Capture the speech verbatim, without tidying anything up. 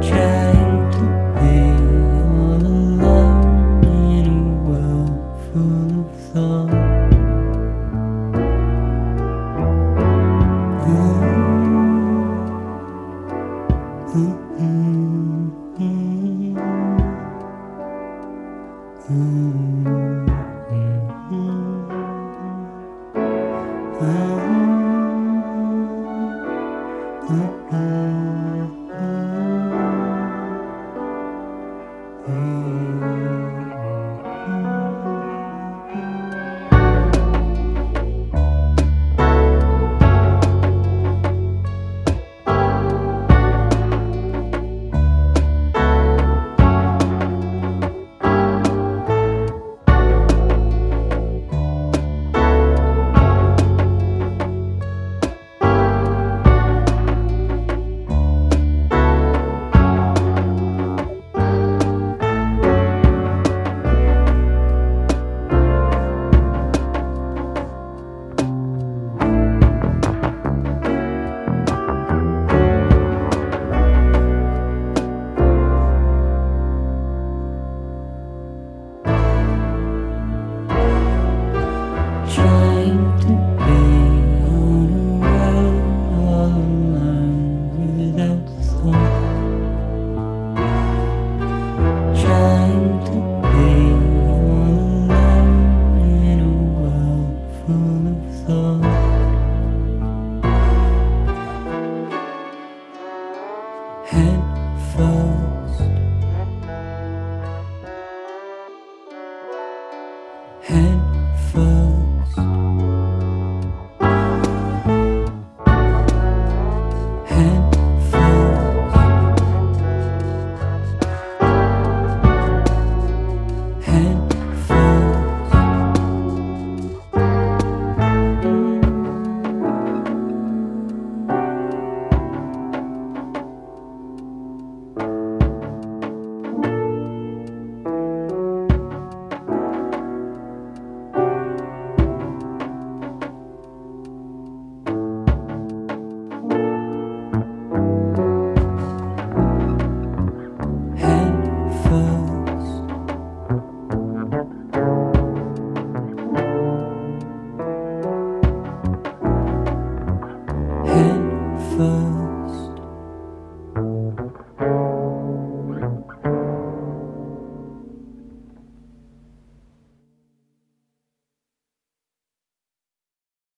Trying to be all alone in a world full of thought. Trying to be on a road all alone without thought. Trying to be all alone in a world full of thought. Head first, head first. Head first.